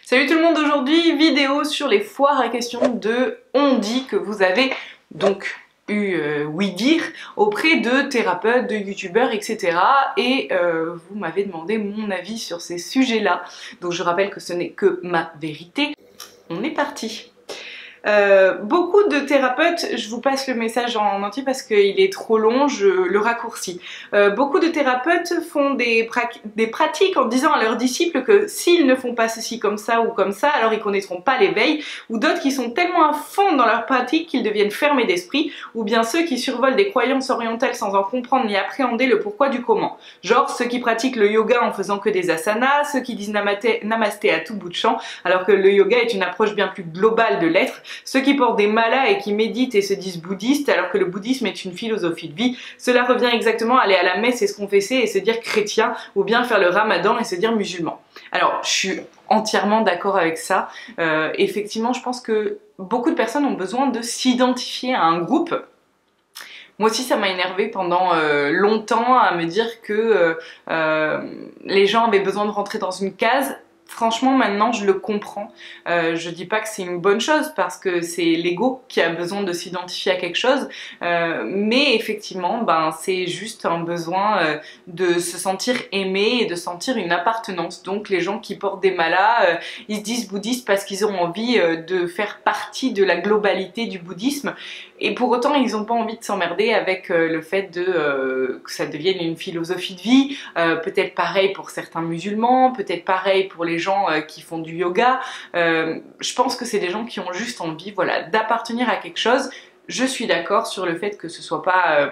Salut tout le monde, aujourd'hui vidéo sur les foires à questions de On dit que vous avez donc eu oui dire auprès de thérapeutes, de youtubeurs, etc. Et vous m'avez demandé mon avis sur ces sujets-là. Donc je rappelle que ce n'est que ma vérité. On est parti. Beaucoup de thérapeutes, je vous passe le message en entier parce qu'il est trop long, je le raccourcis. Beaucoup de thérapeutes font des pratiques en disant à leurs disciples que s'ils ne font pas ceci comme ça ou comme ça, alors ils connaîtront pas l'éveil, ou d'autres qui sont tellement à fond dans leur pratique qu'ils deviennent fermés d'esprit, ou bien ceux qui survolent des croyances orientales sans en comprendre ni appréhender le pourquoi du comment. Genre ceux qui pratiquent le yoga en faisant que des asanas, ceux qui disent namasté à tout bout de champ, alors que le yoga est une approche bien plus globale de l'être. Ceux qui portent des malas et qui méditent et se disent bouddhistes alors que le bouddhisme est une philosophie de vie, cela revient exactement à aller à la messe et se confesser et se dire chrétien, ou bien faire le ramadan et se dire musulman. Alors je suis entièrement d'accord avec ça. Effectivement, je pense que beaucoup de personnes ont besoin de s'identifier à un groupe. Moi aussi ça m'a énervée pendant longtemps à me dire que les gens avaient besoin de rentrer dans une case. Franchement, maintenant, je le comprends. Je dis pas que c'est une bonne chose parce que c'est l'ego qui a besoin de s'identifier à quelque chose, mais effectivement, c'est juste un besoin de se sentir aimé et de sentir une appartenance. Donc, les gens qui portent des malas, ils se disent bouddhistes parce qu'ils ont envie de faire partie de la globalité du bouddhisme. Et pour autant, ils n'ont pas envie de s'emmerder avec le fait que ça devienne une philosophie de vie. Peut-être pareil pour certains musulmans, peut-être pareil pour les gens qui font du yoga. Je pense que c'est des gens qui ont juste envie, voilà, d'appartenir à quelque chose. Je suis d'accord sur le fait que ce soit pas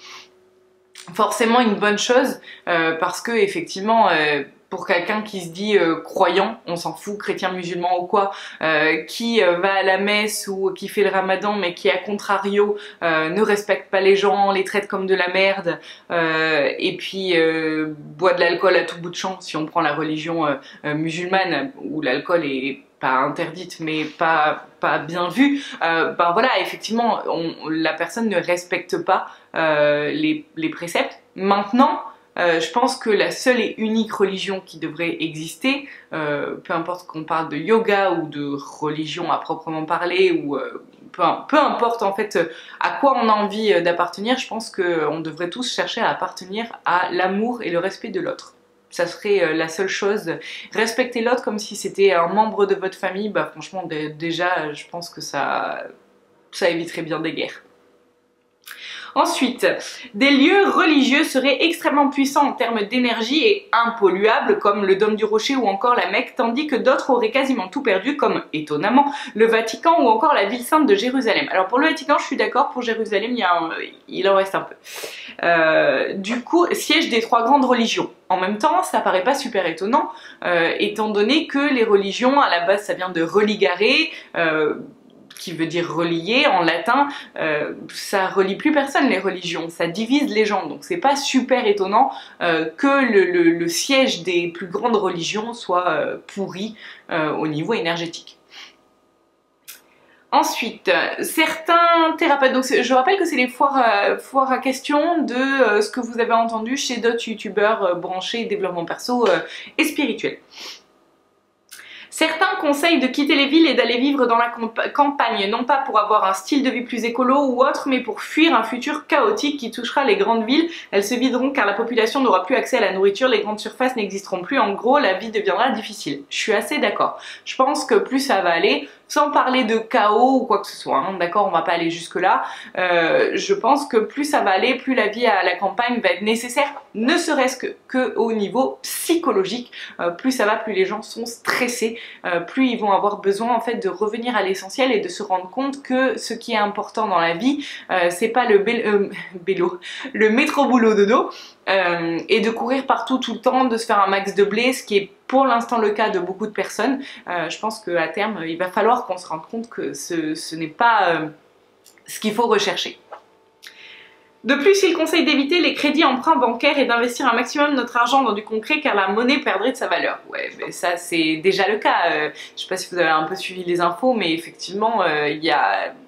forcément une bonne chose, parce que effectivement, pour quelqu'un qui se dit croyant, on s'en fout, chrétien, musulman ou quoi, qui va à la messe ou qui fait le ramadan mais qui à contrario ne respecte pas les gens, les traite comme de la merde, et puis boit de l'alcool à tout bout de champ, si on prend la religion musulmane où l'alcool est pas interdite mais pas bien vue, voilà, effectivement la personne ne respecte pas les préceptes. Maintenant, je pense que la seule et unique religion qui devrait exister, peu importe qu'on parle de yoga ou de religion à proprement parler, ou peu importe en fait à quoi on a envie d'appartenir, je pense qu'on devrait tous chercher à appartenir à l'amour et le respect de l'autre. Ça serait la seule chose. Respecter l'autre comme si c'était un membre de votre famille, franchement déjà je pense que ça éviterait bien des guerres. Ensuite, des lieux religieux seraient extrêmement puissants en termes d'énergie et impolluables comme le Dôme du Rocher ou encore la Mecque, tandis que d'autres auraient quasiment tout perdu comme, étonnamment, le Vatican ou encore la ville sainte de Jérusalem. Alors pour le Vatican, je suis d'accord, pour Jérusalem, il en reste un peu. Du coup, siège des trois grandes religions. En même temps, ça paraît pas super étonnant, étant donné que les religions, à la base, ça vient de religare, qui veut dire relier en latin, ça relie plus personne les religions, ça divise les gens, donc c'est pas super étonnant que le siège des plus grandes religions soit pourri au niveau énergétique. Ensuite, certains thérapeutes, donc je rappelle que c'est les foires à questions de ce que vous avez entendu chez d'autres youtubeurs branchés développement perso et spirituel. Certains conseillent de quitter les villes et d'aller vivre dans la campagne, non pas pour avoir un style de vie plus écolo ou autre, mais pour fuir un futur chaotique qui touchera les grandes villes. Elles se videront car la population n'aura plus accès à la nourriture, les grandes surfaces n'existeront plus, en gros la vie deviendra difficile. Je suis assez d'accord. Je pense que plus ça va aller, sans parler de chaos ou quoi que ce soit, hein, d'accord, on va pas aller jusque là, je pense que plus ça va aller, plus la vie à la campagne va être nécessaire, ne serait-ce que au niveau psychologique, plus ça va, plus les gens sont stressés, plus ils vont avoir besoin en fait de revenir à l'essentiel et de se rendre compte que ce qui est important dans la vie, c'est pas le métro boulot dodo, et de courir partout tout le temps, de se faire un max de blé, ce qui est pour l'instant le cas de beaucoup de personnes. Je pense qu'à terme il va falloir qu'on se rende compte que ce n'est pas ce qu'il faut rechercher. De plus, il conseille d'éviter les crédits emprunts bancaires et d'investir un maximum notre argent dans du concret car la monnaie perdrait de sa valeur. Ouais, mais ça c'est déjà le cas. Je sais pas si vous avez un peu suivi les infos, mais effectivement il y a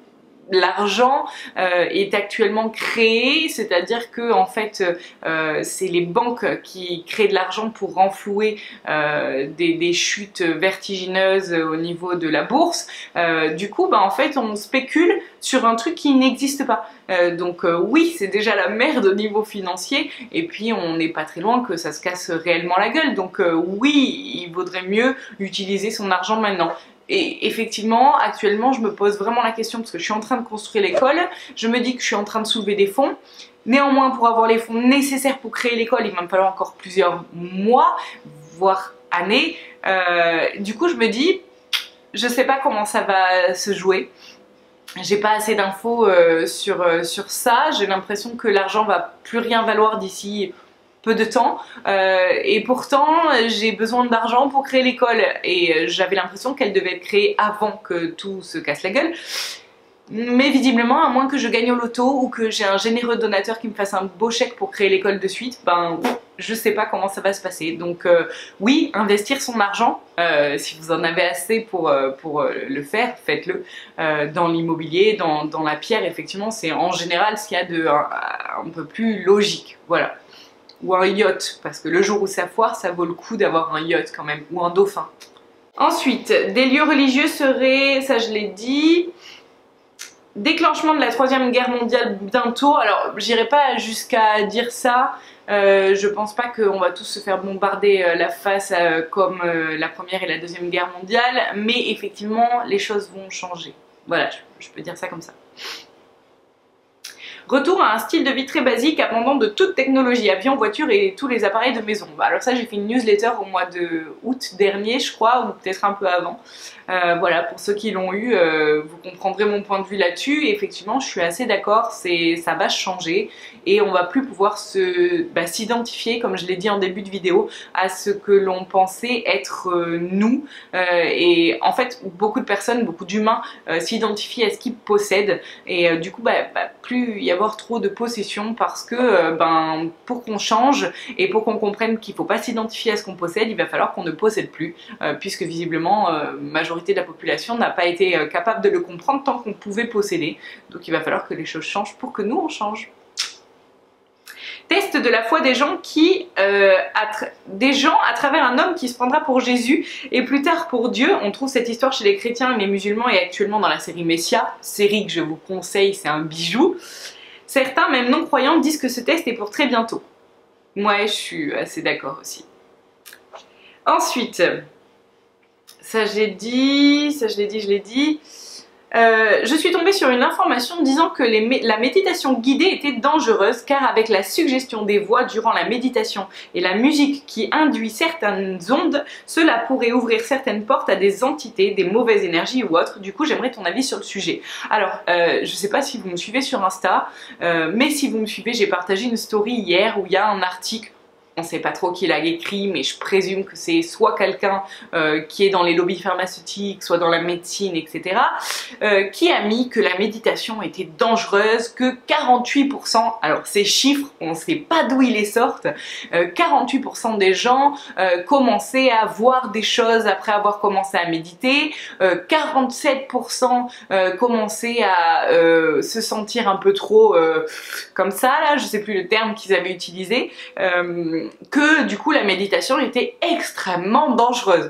l'argent est actuellement créé, c'est-à-dire que en fait c'est les banques qui créent de l'argent pour renflouer des chutes vertigineuses au niveau de la bourse. Du coup, en fait, on spécule sur un truc qui n'existe pas. Donc oui, c'est déjà la merde au niveau financier, et puis on n'est pas très loin que ça se casse réellement la gueule. Donc oui, il vaudrait mieux utiliser son argent maintenant. Et effectivement, actuellement, je me pose vraiment la question parce que je suis en train de construire l'école. Je me dis que je suis en train de soulever des fonds. Néanmoins, pour avoir les fonds nécessaires pour créer l'école, il va me falloir encore plusieurs mois, voire années. Du coup, je me dis, je sais pas comment ça va se jouer. J'ai pas assez d'infos sur ça. J'ai l'impression que l'argent va plus rien valoir d'ici peu de temps, et pourtant j'ai besoin d'argent pour créer l'école, et j'avais l'impression qu'elle devait être créée avant que tout se casse la gueule. Mais visiblement, à moins que je gagne au loto ou que j'ai un généreux donateur qui me fasse un beau chèque pour créer l'école de suite, je sais pas comment ça va se passer. Donc oui, investir son argent, si vous en avez assez pour le faire, faites-le. Dans l'immobilier, dans la pierre, effectivement, c'est en général ce qu'il y a de un peu plus logique. Voilà. Ou un yacht, parce que le jour où ça foire, ça vaut le coup d'avoir un yacht quand même, ou un dauphin. Ensuite, des lieux religieux seraient, ça je l'ai dit, déclenchement de la 3e guerre mondiale bientôt. Alors, j'irai pas jusqu'à dire ça, je pense pas qu'on va tous se faire bombarder la face comme la 1re et la 2e guerre mondiale, mais effectivement, les choses vont changer. Voilà, je peux dire ça comme ça. Retour à un style de vie très basique, abandon de toute technologie, avions, voitures et tous les appareils de maison. Alors ça, j'ai fait une newsletter au mois de août dernier, je crois, ou peut-être un peu avant. Voilà, pour ceux qui l'ont eu, vous comprendrez mon point de vue là-dessus. Effectivement, je suis assez d'accord, ça va changer et on va plus pouvoir s'identifier, comme je l'ai dit en début de vidéo, à ce que l'on pensait être nous. Et en fait, beaucoup de personnes, beaucoup d'humains s'identifient à ce qu'ils possèdent, et du coup, plus il y avoir trop de possession, parce que pour qu'on change et pour qu'on comprenne qu'il ne faut pas s'identifier à ce qu'on possède, il va falloir qu'on ne possède plus, puisque visiblement majorité de la population n'a pas été capable de le comprendre tant qu'on pouvait posséder. Donc il va falloir que les choses changent pour que nous on change. Test de la foi des gens à travers un homme qui se prendra pour Jésus et plus tard pour Dieu. On trouve cette histoire chez les chrétiens et les musulmans et actuellement dans la série Messia, série que je vous conseille, c'est un bijou. Certains, même non-croyants, disent que ce test est pour très bientôt. Moi, je suis assez d'accord aussi. Ensuite, ça j'ai dit, ça je l'ai dit. Je suis tombée sur une information disant que la méditation guidée était dangereuse, car avec la suggestion des voix durant la méditation et la musique qui induit certaines ondes, cela pourrait ouvrir certaines portes à des entités, des mauvaises énergies ou autres. Du coup, j'aimerais ton avis sur le sujet. Alors, je sais pas si vous me suivez sur Insta, mais si vous me suivez, j'ai partagé une story hier où il y a un article. On ne sait pas trop qui l'a écrit, mais je présume que c'est soit quelqu'un qui est dans les lobbies pharmaceutiques, soit dans la médecine, etc., qui a mis que la méditation était dangereuse, que 48%, alors ces chiffres, on ne sait pas d'où ils les sortent, 48% des gens commençaient à voir des choses après avoir commencé à méditer, 47% commençaient à se sentir un peu trop comme ça, là, je ne sais plus le terme qu'ils avaient utilisé, que du coup la méditation était extrêmement dangereuse.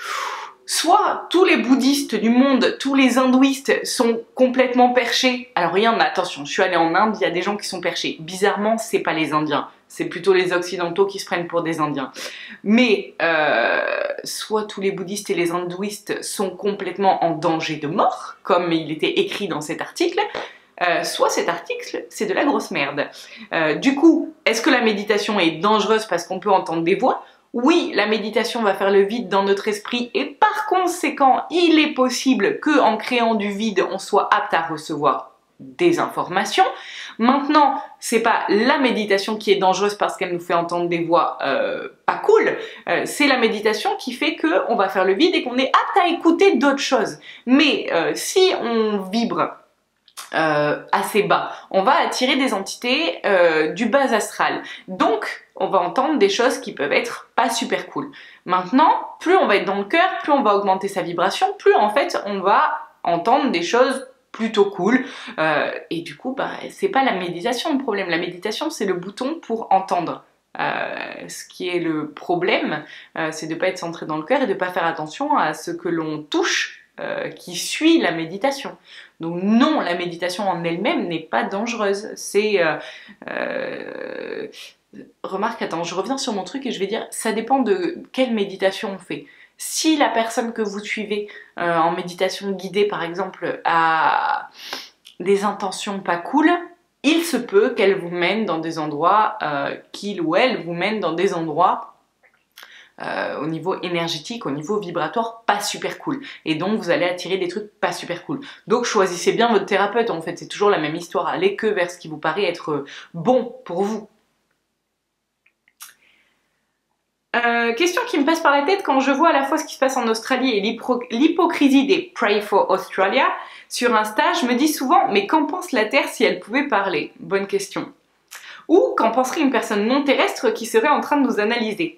Soit tous les bouddhistes du monde, tous les hindouistes sont complètement perchés. Alors il y en a, attention, je suis allée en Inde, il y a des gens qui sont perchés. Bizarrement, c'est pas les Indiens, c'est plutôt les Occidentaux qui se prennent pour des Indiens. Mais soit tous les bouddhistes et les hindouistes sont complètement en danger de mort, comme il était écrit dans cet article, soit cet article, c'est de la grosse merde. Du coup, est-ce que la méditation est dangereuse parce qu'on peut entendre des voix? Oui, la méditation va faire le vide dans notre esprit et par conséquent, il est possible qu'en créant du vide, on soit apte à recevoir des informations. Maintenant, c'est pas la méditation qui est dangereuse parce qu'elle nous fait entendre des voix pas cool, c'est la méditation qui fait qu'on va faire le vide et qu'on est apte à écouter d'autres choses. Mais si on vibre assez bas, on va attirer des entités du bas astral, donc on va entendre des choses qui peuvent être pas super cool. Maintenant, plus on va être dans le cœur, plus on va augmenter sa vibration, plus en fait on va entendre des choses plutôt cool. Et du coup, bah, c'est pas la méditation le problème. La méditation, c'est le bouton pour entendre. Ce qui est le problème, c'est de ne pas être centré dans le cœur et de ne pas faire attention à ce que l'on touche qui suit la méditation. Donc non, la méditation en elle-même n'est pas dangereuse. C'est... remarque, attends, je reviens sur mon truc et je vais dire, ça dépend de quelle méditation on fait. Si la personne que vous suivez en méditation guidée, par exemple, a des intentions pas cool, il se peut qu'elle vous mène dans des endroits, qu'il ou elle vous mène dans des endroits au niveau énergétique, au niveau vibratoire, pas super cool. Et donc vous allez attirer des trucs pas super cool. Donc choisissez bien votre thérapeute, en fait, c'est toujours la même histoire. Allez que vers ce qui vous paraît être bon pour vous. Question qui me passe par la tête quand je vois à la fois ce qui se passe en Australie et l'hypocrisie des Pray for Australia sur Insta, je me dis souvent, mais qu'en pense la Terre si elle pouvait parler? Bonne question. Ou qu'en penserait une personne non terrestre qui serait en train de nous analyser?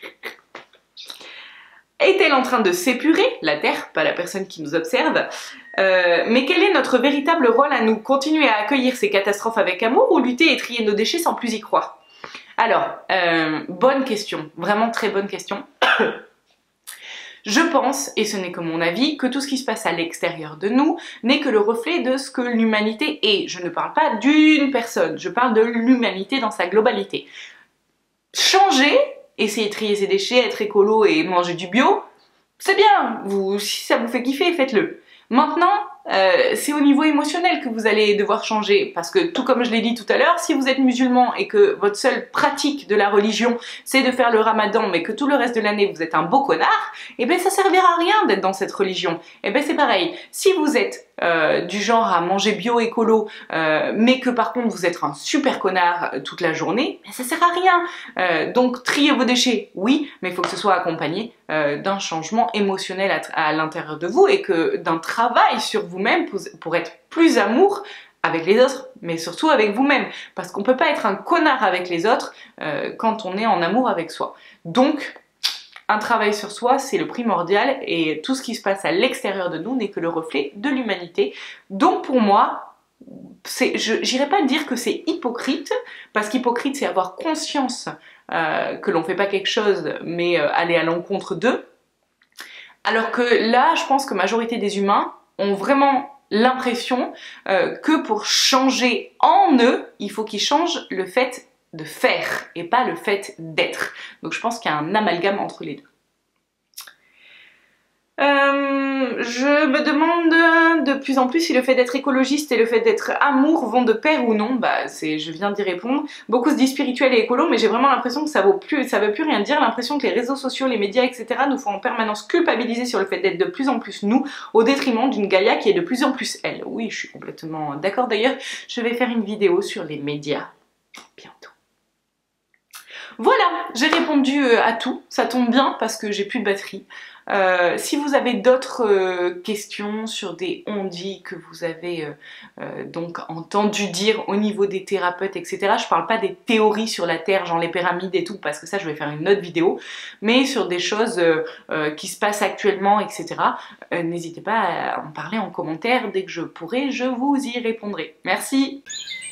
Est-elle en train de s'épurer, la Terre, pas la personne qui nous observe? Mais quel est notre véritable rôle à nous? Continuer à accueillir ces catastrophes avec amour ou lutter et trier nos déchets sans plus y croire? Alors, bonne question, vraiment très bonne question. Je pense, et ce n'est que mon avis, que tout ce qui se passe à l'extérieur de nous n'est que le reflet de ce que l'humanité est. Je ne parle pas d'une personne, je parle de l'humanité dans sa globalité. Changer, essayer de trier ses déchets, être écolo et manger du bio, c'est bien, si ça vous fait kiffer, faites-le. Maintenant, c'est au niveau émotionnel que vous allez devoir changer, parce que tout comme je l'ai dit tout à l'heure, si vous êtes musulman et que votre seule pratique de la religion c'est de faire le ramadan, mais que tout le reste de l'année vous êtes un beau connard, et ben ça servira à rien d'être dans cette religion. Et ben c'est pareil, si vous êtes du genre à manger bio écolo, mais que par contre vous êtes un super connard toute la journée, ben ça sert à rien. Donc trier vos déchets, oui, mais il faut que ce soit accompagné d'un changement émotionnel à l'intérieur de vous et que d'un travail sur vous-même pour être plus amour avec les autres, mais surtout avec vous-même, parce qu'on peut pas être un connard avec les autres quand on est en amour avec soi. Donc un travail sur soi, c'est le primordial, et tout ce qui se passe à l'extérieur de nous n'est que le reflet de l'humanité. Donc pour moi, j'irais pas dire que c'est hypocrite, parce qu'hypocrite c'est avoir conscience que l'on fait pas quelque chose, mais aller à l'encontre d'eux. Alors que là, je pense que la majorité des humains ont vraiment l'impression que pour changer en eux, il faut qu'ils changent le fait de faire et pas le fait d'être. Donc je pense qu'il y a un amalgame entre les deux. Je me demande de plus en plus si le fait d'être écologiste et le fait d'être amour vont de pair ou non. Bah, je viens d'y répondre. Beaucoup se disent spirituel et écolo, mais j'ai vraiment l'impression que ça veut plus rien dire. L'impression que les réseaux sociaux, les médias, etc. nous font en permanence culpabiliser sur le fait d'être de plus en plus nous, au détriment d'une Gaïa qui est de plus en plus elle. Oui, je suis complètement d'accord. D'ailleurs, je vais faire une vidéo sur les médias bientôt. Voilà, j'ai répondu à tout. Ça tombe bien parce que j'ai plus de batterie. Si vous avez d'autres questions sur des on-dit que vous avez donc entendu dire au niveau des thérapeutes, etc. Je parle pas des théories sur la Terre, genre les pyramides et tout, parce que ça je vais faire une autre vidéo, mais sur des choses qui se passent actuellement, etc. N'hésitez pas à en parler en commentaire, dès que je pourrai, je vous y répondrai. Merci!